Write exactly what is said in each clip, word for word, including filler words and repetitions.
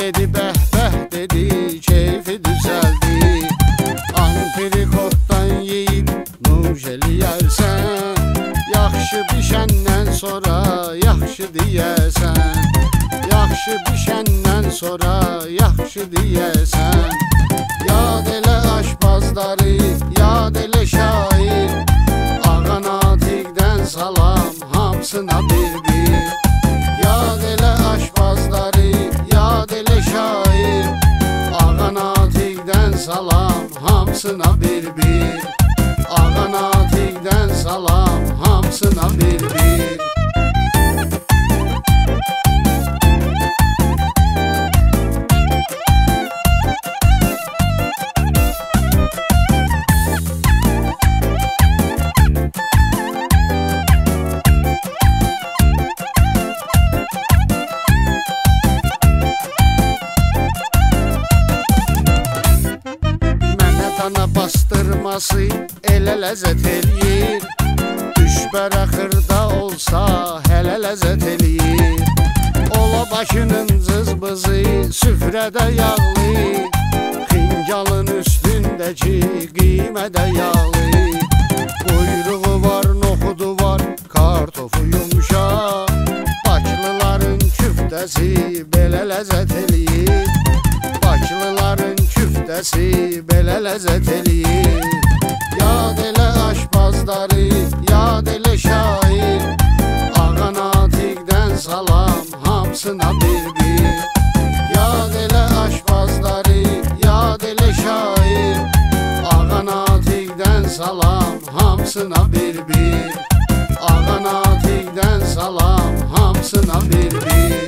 dedi bəh bəh dedi, keyfi düzəldi. Antrikotdan yeyib nuş eləyərsən, yaxşı bişəndən sonra yaxşı deyəsən. Yaxşı bişəndən sonra yaxşı deyəsən. Yad elə aşpazları, yad elə şair, Ağa Natiqdən salam hamsına bir-bir. Yad elə aşpazları, yad elə şair, Ağa Natiqdən salam hamsına bir-bir. Ağa Natiqdən salam hamsına bir-bir. Ana bastırması elə ləzzət eləyir, düşbərə xırda olsa hələ ləzzət eləyir. Ola başının cızbızı süfrədə yağlı, xingalın üstündəki qiymədə yağlı. Quyruğu var, noxudu var, kartofu yumşaq, Bakılıların küftəsi belə ləzzət eləyir. Bakılıların küftəsi belə ləzzət eləyir. Yad elə aşpazları, yad elə şair, Ağa Natiqdən salam hamsına bir-bir. Yad elə aşpazları, yad elə şair, Ağa Natiqdən salam hamsına bir-bir. Ağa Natiqdən salam hamsına bir-bir.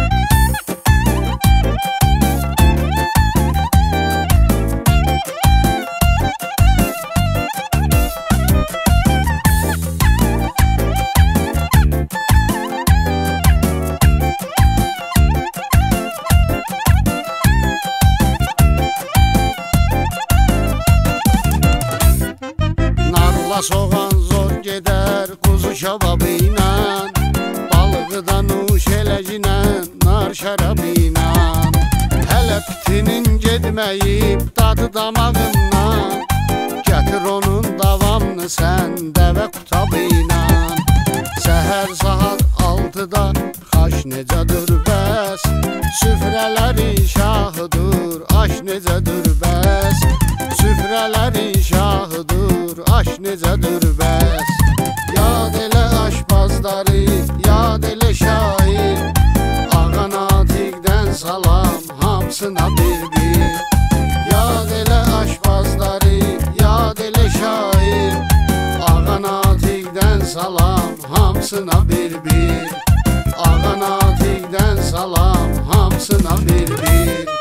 Soğan zor gedər quzu şababı ilə, balığı da nuş eləcinə, nar şərabı ilə. Hələ pitinin gedməyib dadı damağından, gətir onun davamını sən dəvə qutabı ilə. Səhər saat altıda xaş necədir bəs, süfrələrin şahıdır aş necədir bəs. Süfrələrin şahıdır aş necədir bəs. Yad elə aşpazları, yad elə şair, Ağa Natiqdən salam hamsına bir-bir. Yad elə aşpazları, yad elə şair, Ağa Natiqdən salam hamsına bir-bir. Ağa Natiqdən salam hamsına bir-bir.